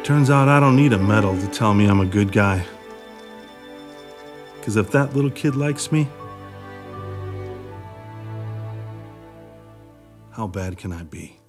Turns out I don't need a medal to tell me I'm a good guy. 'Cause if that little kid likes me, how bad can I be?